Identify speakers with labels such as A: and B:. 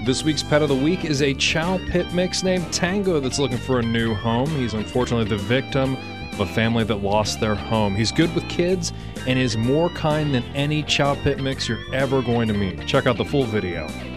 A: This week's pet of the week is a Chow Pit mix named Tango that's looking for a new home. He's unfortunately the victim of a family that lost their home. He's good with kids and is more kind than any Chow Pit mix you're ever going to meet. Check out the full video.